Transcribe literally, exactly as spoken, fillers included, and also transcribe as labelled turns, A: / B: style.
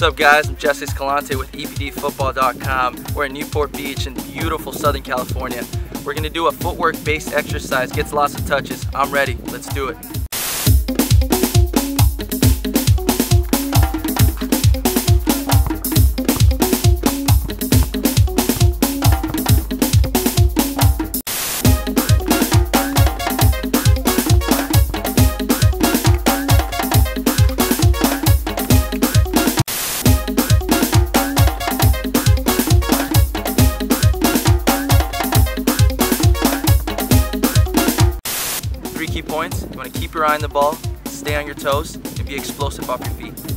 A: What's up guys, I'm Kevin Escalante with E P D futbol dot com. We're in Newport Beach in beautiful Southern California. We're going to do a footwork based exercise, gets lots of touches. I'm ready, let's do it. Three key points: you want to keep your eye on the ball, stay on your toes, and be explosive off your feet.